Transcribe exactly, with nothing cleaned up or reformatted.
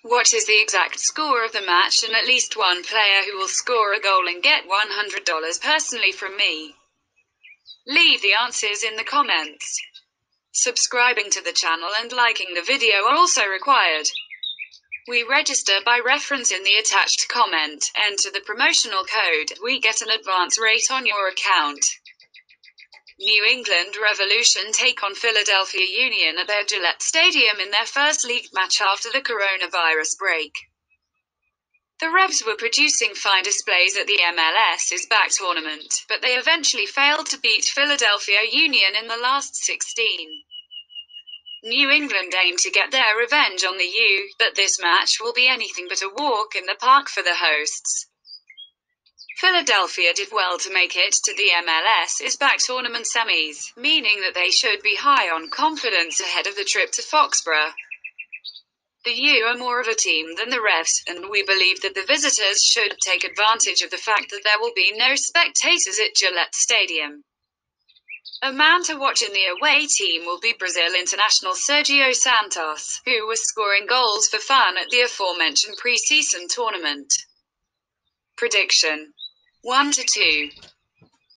What is the exact score of the match and at least one player who will score a goal and get one hundred dollars personally from me? Leave the answers in the comments. Subscribing to the channel and liking the video are also required. We register by reference in the attached comment. Enter the promotional code. We get an advance rate on your account. New England Revolution take on Philadelphia Union at their Gillette Stadium in their first league match after the coronavirus break. The Revs were producing fine displays at the M L S is Back tournament, but they eventually failed to beat Philadelphia Union in the last sixteen. New England aim to get their revenge on the U, but this match will be anything but a walk in the park for the hosts. Philadelphia did well to make it to the M L S is Back tournament semis, meaning that they should be high on confidence ahead of the trip to Foxborough. The U are more of a team than the Revs, and we believe that the visitors should take advantage of the fact that there will be no spectators at Gillette Stadium. A man to watch in the away team will be Brazil international Sergio Santos, who was scoring goals for fun at the aforementioned pre-season tournament. Prediction: one to two.